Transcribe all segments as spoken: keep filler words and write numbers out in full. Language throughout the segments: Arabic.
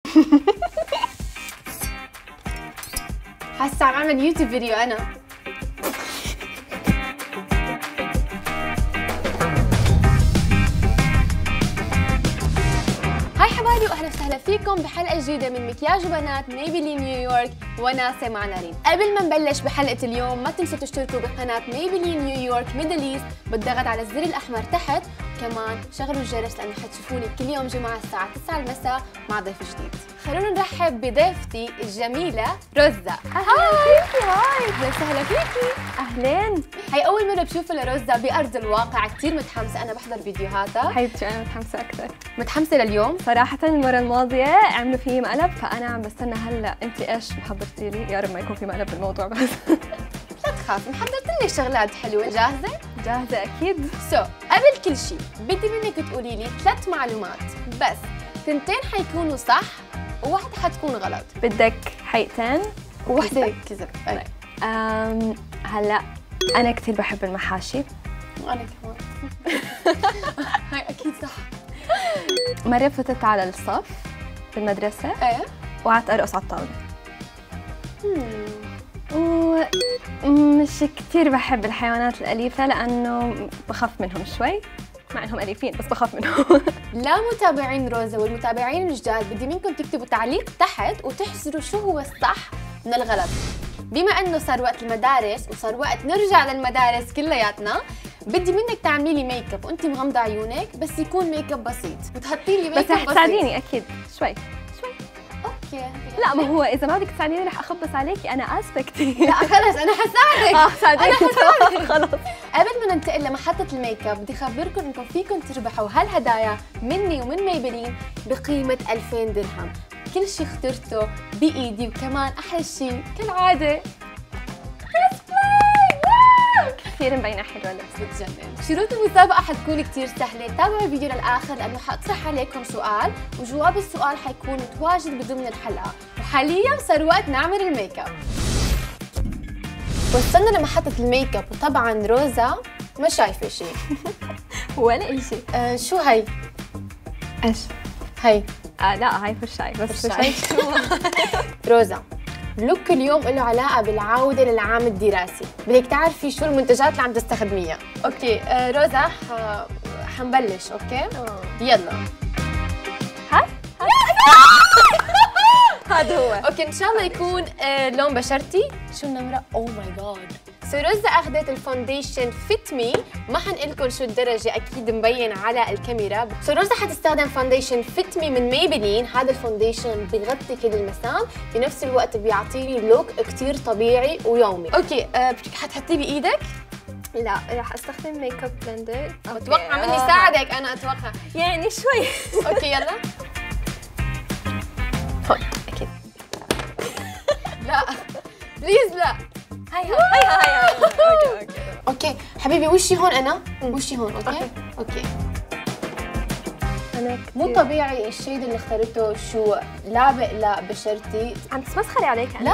حاسه عم اعمل يوتيوب فيديو انا. هاي حبايبي واهلا وسهلا فيكم بحلقه جديده من مكياج بنات ميبلين نيويورك وناسه مع نارين. قبل ما نبلش بحلقه اليوم ما تنسوا تشتركوا بقناه ميبلين نيويورك ميدل ايست بالضغط على الزر الاحمر تحت، وكمان شغلوا الجرس لانه حتشوفوني كل يوم جمعه الساعه تسعة المساء مع ضيف جديد. خلونا نرحب بضيفتي الجميله روزا. هاي هاي اهلا وسهلا فيكي. اهلين. هي اول مره بشوف لروزا بارض الواقع، كثير متحمسه، انا بحضر فيديوهاتها. حبيبتي انا متحمسه اكثر. متحمسه لليوم؟ صراحه المره الماضيه عملوا فيه مقلب، فانا عم بستنى هلا انت ايش محضرتي لي، يا رب ما يكون في مقلب بالموضوع. بس لا تخافي، محضرت لك شغلات حلوه. جاهزه؟ جاهزه اكيد. سو so, قبل كل شيء بدي منك تقولي لي ثلاث معلومات بس، ثنتين حيكونوا صح وواحده حتكون غلط. بدك حقيقتين وواحده كذب. أي. أم هلا انا كثير بحب المحاشي. وانا كمان. هاي اكيد صح. مره فتت على الصف بالمدرسه ايه وقعدت ارقص على الطاوله. ومش كثير بحب الحيوانات الأليفة لأنه بخاف منهم شوي، مع إنهم أليفين بس بخاف منهم. لا متابعين روزا والمتابعين الجداد بدي منكم تكتبوا تعليق تحت وتحسروا شو هو الصح من الغلط. بما إنه صار وقت المدارس وصار وقت نرجع للمدارس كلياتنا، بدي منك تعملي لي ميك اب وانت مغمضه عيونك، بس يكون ميك اب بسيط وتحطي لي ميك اب بس رح تساعديني أكيد شوي. اوكي. لا ما هو اذا ما بدك تساعديني رح اخبص عليكي، انا اسفه كثير. لا خلص انا حساعدك. اه ساعديني. انا حساعدك. خلص. قبل ما ننتقل لمحطه الميك اب بدي اخبركم انكم فيكم تربحوا هالهدايا مني ومن ميبلين بقيمه ألفين درهم. كل شيء اخترته بايدي، وكمان احلى شيء كالعاده كثير مبينه حلوه لبس. بتجنن. شروط المسابقه حتكون كثير سهله، تابعوا الفيديو للاخر لانه حاطرح عليكم سؤال وجواب السؤال حيكون متواجد بضمن الحلقه، وحاليا صار وقت نعمل الميك اب. وصلنا لمحطه الميك اب، وطبعا روزا ما شايفه شيء. ولا شيء. آه شو هي؟ ايش؟ هي آه لا هاي فرشاي بس فرشاي شو؟ روزا لوك اليوم له علاقه بالعوده للعام الدراسي، بدك تعرفي شو المنتجات اللي عم تستخدميها. اوكي آه روزا ح... حنبلش. اوكي أوه. يلا. هاي هذا هو. اوكي ان شاء الله يكون آه لون بشرتي. شو النمره؟ اوه ماي جاد. سو روزا اخذت الفونديشن فيت مي، ما حنقول لكم شو الدرجه اكيد مبين على الكاميرا. سو روزا حتستخدم فونديشن فيت مي من ميبلين. هذا الفونديشن بيغطي كل المسام، بنفس الوقت بيعطيني لوك كثير طبيعي ويومي. اوكي أه حتحطيه بايدك؟ لا رح استخدم ميك اب بلندر. اتوقع مني ساعدك انا اتوقع يعني شوي. اوكي يلا. هون اكيد. لا بليز لا. هاي هاي هاي هاي. اوكي اوكي اوكي حبيبي وشي هون انا، وشي هون. اوكي اوكي, أوكي. انا مو طبيعي الشيد اللي اخترته، شو لابق لبشرتي. عم تسمسخري عليك. لا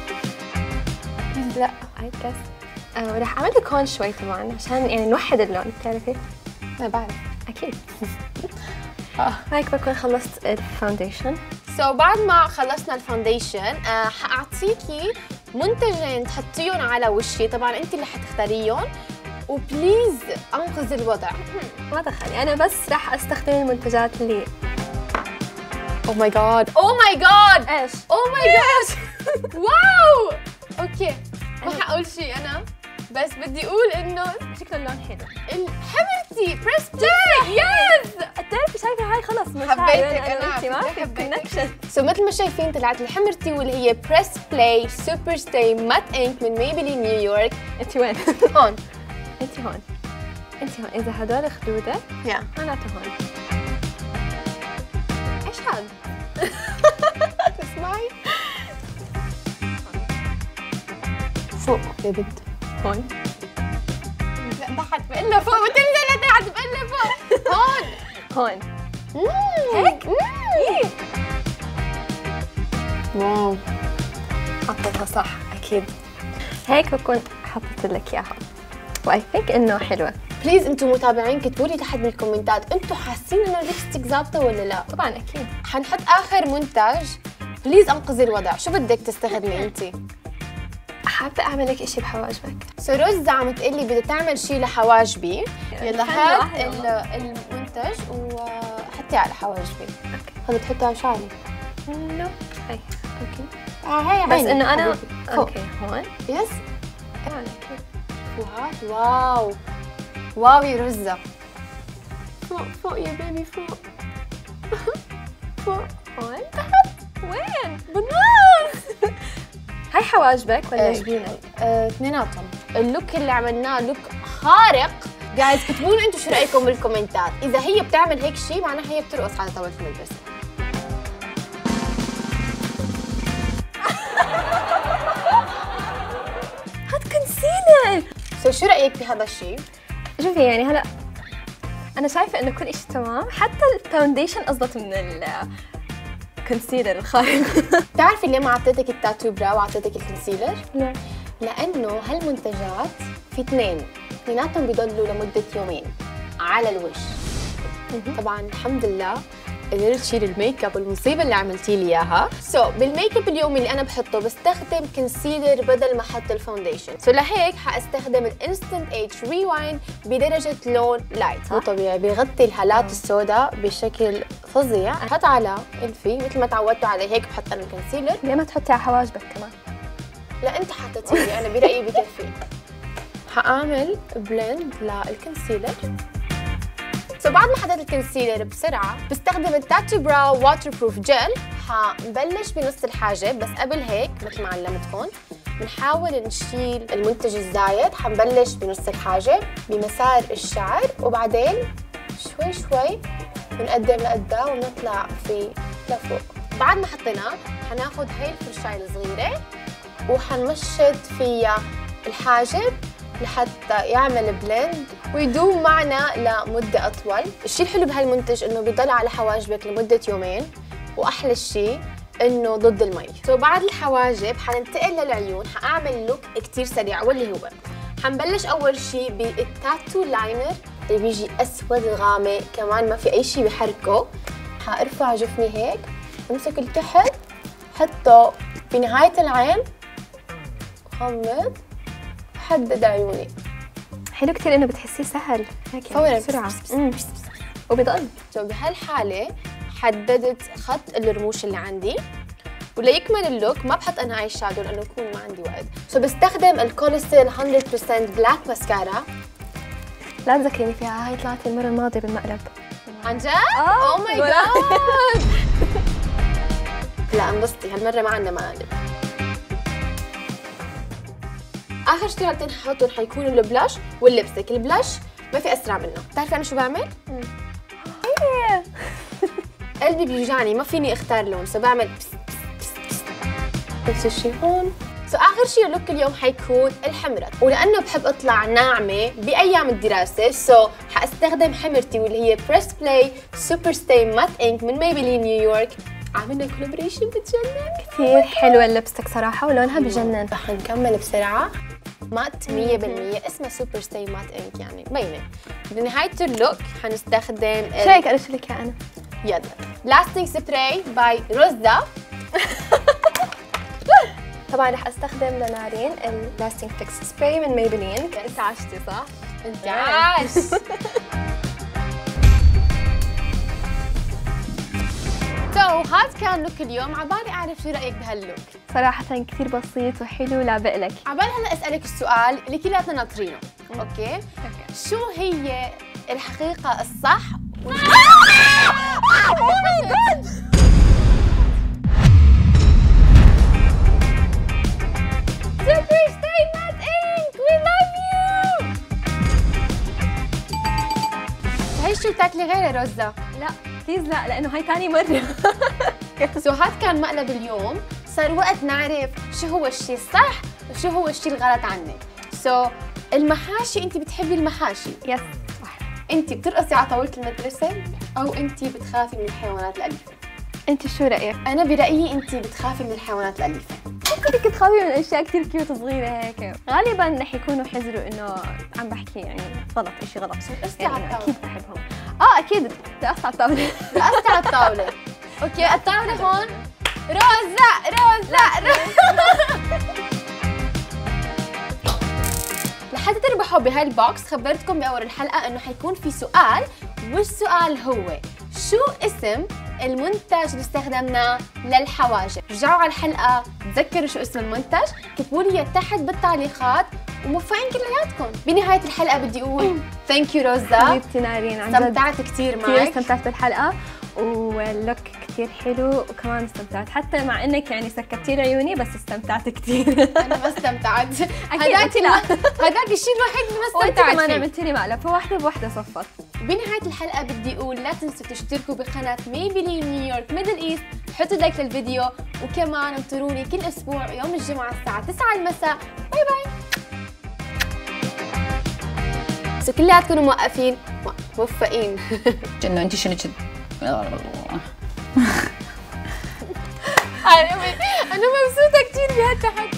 لا هاي كاس. آه رح اعمل لك هون شوي كمان عشان يعني نوحد اللون، بتعرفي؟ ما بعرف اكيد. هيك بكون خلصت الفاونديشن. سو so, بعد ما خلصنا الفاونديشن آه حاعطيكي منتجين تحطيهم على وشي، طبعا انت اللي حتختاريهم، وبليز انقذ الوضع. ما دخلني، انا بس رح استخدم المنتجات اللي اوه ماي جاد اوه ماي جاد ايش؟ اوه ماي جاد واو. اوكي ما حقول شيء انا، بس بدي اقول انه شكله اللون حلو. حبيبتي بريس بلاي. يس بتعرفي شايفه هاي خلص مش حبيتك انا، انت ما في كونكشن. سو مثل ما شايفين طلعت الحمرتي واللي هي بريس بلاي سوبر ستاي مات انك من ميبلين نيويورك. انت وين؟ هون. انت هون انت هون. اذا هدول خدوده يا معناته هون. ايش هذا؟ تسمعي؟ فوق يا بنت. هون. لا تحت بقلها فوق، بتنزل لتحت بقلها فوق. هون هون. هيك؟ واو حطيتها صح اكيد. هيك بكون حطيت لك اياها واي ثينك انه حلوه. بليز انتم متابعين كتبوا لي تحت بالكومنتات انتم حاسين انه الليبستيك ظابطه ولا لا؟ طبعا اكيد. حنحط اخر منتج، بليز انقذي الوضع. شو بدك تستخدمي انت؟ حابه اعمل لك شيء بحواجبك. سو رز عم تقلي بدها تعمل شيء لحواجبي. يلا هات المنتج وحطيه على حواجبي. خلي تحطيه على شعري. لا هي اوكي. آه هي بس انه انا فوق. اوكي هون يس يعني كيف وهات. واو واو يا رزة. فوق فوق يا بيبي فوق. فوق هون تحت. وين؟ بالنص. هاي حواجبك ولا إيه. جبينك؟ اثنيناتهم. اللوك اللي عملناه لوك خارق. جايز كتبوا لي انتم شو رايكم بالكومنتات. اذا هي بتعمل هيك شيء معناها هي بترقص على طاوله الملبس. هاد كونسيلر. سو شو رايك بهذا الشيء؟ شوفي يعني هلا انا شايفه انه كل شيء تمام، حتى الفاونديشن اصبت من الكونسيلر الخارق. بتعرفي ليه ما اعطيتك التاتو برا واعطيتك الكونسيلر؟ لا لانه هالمنتجات في اثنين، اثنيناتهم بيضلوا لمده يومين على الوش. طبعا الحمد لله قدرت شيل الميك اب والمصيبه اللي عملتي لي اياها. سو so, بالميك اب اليومي اللي انا بحطه بستخدم كونسيلر بدل ما احط الفاونديشن. سو so, لهيك حاستخدم الانستنت ايج ريوايند بدرجه لون لايت. مو طبيعي، بيغطي الهالات السوداء بشكل فظيع. حط على الفي مثل ما تعودتوا عليه، هيك بحط انا الكونسيلر. ليه ما تحطي على حواجبك كمان؟ لا انت حطيتي لي، انا برايي بكفي. حاعمل بلند للكونسيلر. سو بعد ما حطيت الكونسيلر بسرعه بستخدم التاتو براو واتر بروف جل. حنبلش بنص الحاجب، بس قبل هيك مثل ما علمتكم بنحاول نشيل المنتج الزايد. حنبلش بنص الحاجب بمسار الشعر، وبعدين شوي شوي بنقدم لقدام ونطلع في لفوق. بعد ما حطيناه حناخذ هاي الفرشايه الصغيره وحنمشط فيها الحاجب لحتى يعمل بلند ويدوم معنا لمدة أطول. الشيء الحلو بهالمنتج إنه بيضل على حواجبك لمدة يومين، وأحلى شيء إنه ضد المي. سو بعد الحواجب حننتقل للعيون. حأعمل لوك كتير سريع واللي هو حنبلش أول شيء بالتاتو لاينر اللي بيجي أسود غامق، كمان ما في أي شيء بحركه. حأرفع جفني هيك، أمسك التحت، حطه في نهاية العين، غمض، حدد عيوني. حلو كثير انه بتحسيه سهل هيك فورا بسرعه وبيضل. سو بهالحاله حددت خط الرموش اللي عندي، وليكمل اللوك ما بحط انا اي شادو لانه يكون ما عندي وقت. سو بستخدم الكوليستيل مية بالمية بلاك ماسكارا. لا تذكريني فيها، هاي طلعت المره الماضيه بالمقلب. عن جد؟ اوه ماي جاد. لا انبسطي هالمره ما عندنا مقالب. اخر شغلتين ححطهم حيكونوا البلاش واللبستيك. البلاش ما في اسرع منه. بتعرفي انا شو بعمل؟ ايه قلبي بيوجعني ما فيني اختار لون، سو بعمل بس بس بس نفس الشيء هون. سو اخر شيء لوك اليوم حيكون الحمرة، ولانه بحب اطلع ناعمه بايام الدراسه سو حاستخدم حمرتي واللي هي بريس بلاي سوبر ستاي مات انك من ميبلين نيويورك. عملنا كولابريشن بتجنن كثير حلوه اللبستك صراحه ولونها بجنن. رح نكمل بسرعه. مات مية بالمية، اسمها سوبر ستاي مات انك يعني مبينه. بنهايه اللوك حنستخدم شو رايك ارش لك انا؟ يلا لاستنج سبراي باي روزا. طبعا رح استخدم لنارين اللاستنج فيكس سبراي من ميبلين. انت عشتي صح؟ انت عاش. سو هاد كان لوك اليوم. عبالي اعرف شو رايك بهاللوك. صراحه كثير بسيط وحلو لابق لك. عبالي هلا اسالك السؤال اللي كلياتنا ناطرينه. اوكي؟ اوكي. شو هي الحقيقه الصح؟ اوه ماي جاد. سوبر ستاي مات انك وي لاف يو. هي شو بتاكلي غيرها روزا؟ لا بليز لا، لانه هاي ثاني مره. سو هاد كان مقلب اليوم. صار وقت نعرف شو هو الشيء الصح وشو هو الشيء الغلط عنك. سو so, المحاشي، انت بتحبي المحاشي؟ يس صح. انت بترقصي على طاوله المدرسه او انت بتخافي من الحيوانات الاليفه؟ انت شو رايك؟ انا برايي انت بتخافي من الحيوانات الاليفه. بدك تخافي من اشياء كثير كيوت صغيره هيك. غالبا رح يكونوا حذروا انه عم بحكي يعني غلط، شيء غلط. يعني اكيد بحبهم. اه اكيد دقست على الطاوله. دقست على الطاوله. اوكي الطاوله هون. روز لا روز لا روز. لحتى تربحوا بهاي البوكس خبرتكم باول الحلقه انه حيكون في سؤال، والسؤال هو شو اسم المنتج اللي استخدمناه للحواجب؟ رجعوا على الحلقه تذكروا شو اسم المنتج، كتبوا لي تحت بالتعليقات وموفقين كلياتكم. بنهايه الحلقه بدي اقول ثانك يو روزا حبيبتي نارين، عن جد استمتعت كثير معك. كثير استمتعت بالحلقه واللوك كثير حلو، وكمان استمتعت حتى مع انك يعني سكتي لي عيوني، بس استمتعت كثير. انا ما استمتعت. هداك لا هداك الشيء الوحيد اللي ما استمتعت فيه. كمان فيه. عملتي لي مقلب، فواحده بوحده صفت. بنهايه الحلقه بدي اقول لا تنسوا تشتركوا بقناه ميبلين نيويورك ميدل ايست، حطوا لايك للفيديو، وكمان انطروني كل اسبوع يوم الجمعه الساعه تسعة المساء. باي باي. سو كلياتكم موقفين موفقين. انه انت شنو كذا؟ انا انا مبسوطه كثير بهالتحدي.